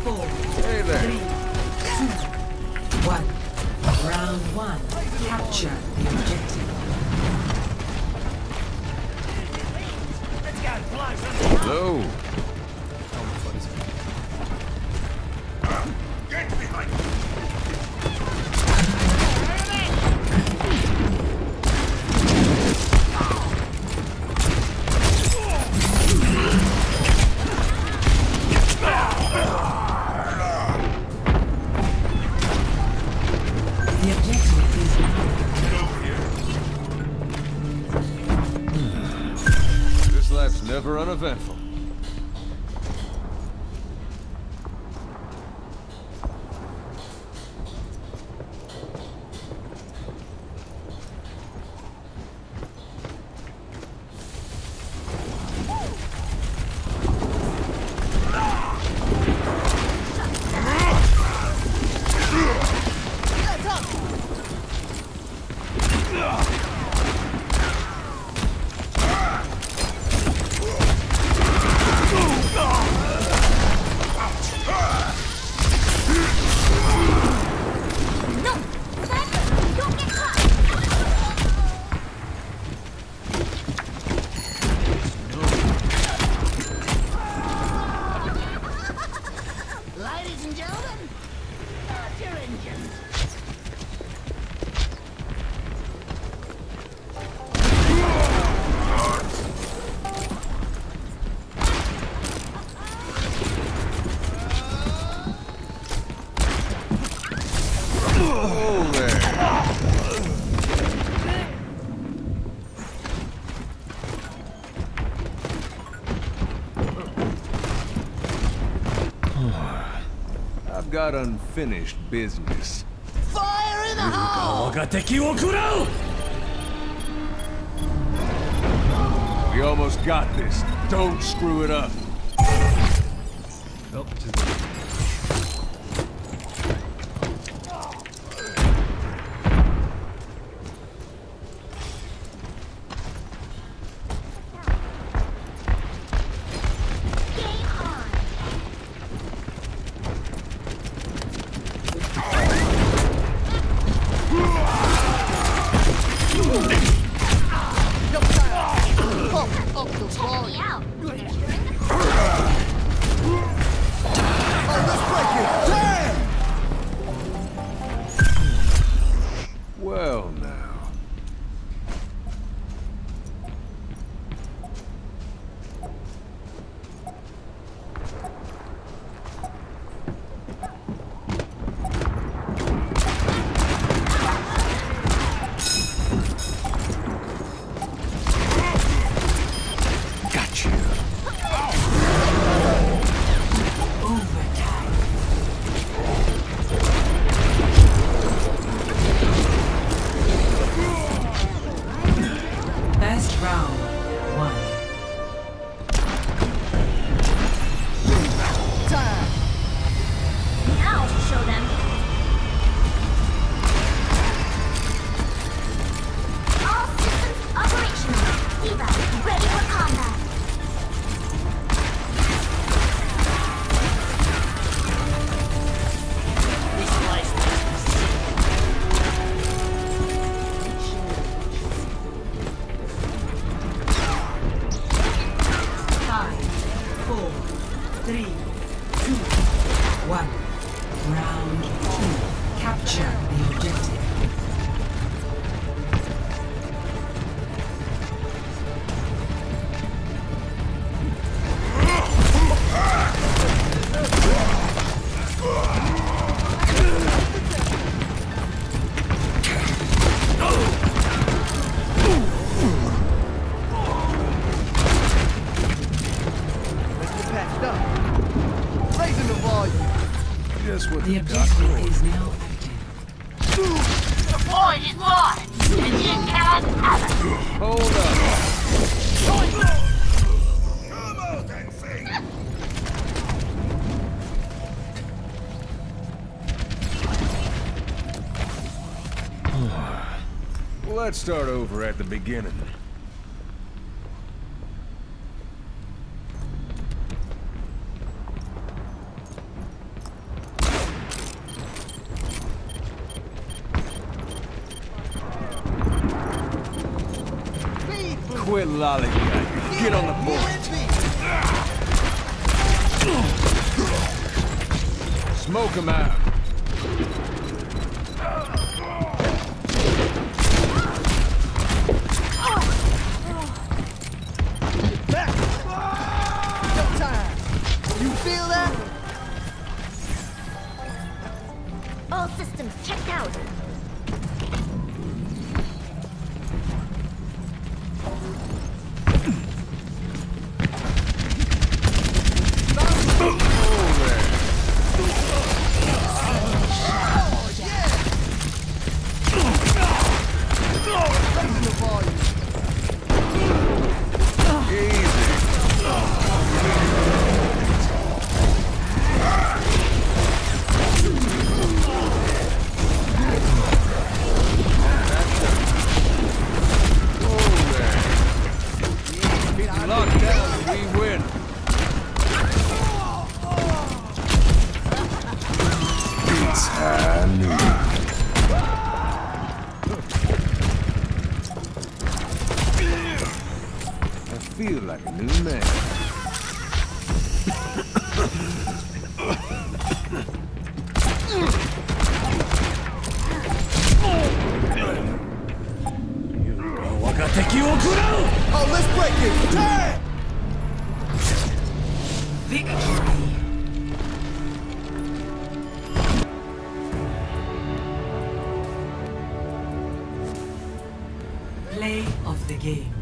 4, Hey there. 3, 2, 1. Round 1. Capture the objective. Hello. Get behind me! The objective is This life's never uneventful. Ladies and gentlemen, start your engines. Oh, there. I've got unfinished business. Fire in the hole! We almost got this. Don't screw it up. Game on! Check me out! Well, now. Gotcha. best round 1. Now to show them. All systems operational. Diva, ready for combat. Five, 4, 3, 2, 1. Round 2. Capture the objective. Guess what The the doc objective told is me. now active. The void is lost, and you cannot have it. Hold up. Come out and sing! Well, let's start over at the beginning. Quit lollygagging. Get on the board. Smoke him out. You feel that? All systems checked out. I feel like a new man. Oh, let's break it! Turn! Victory. Play of the game.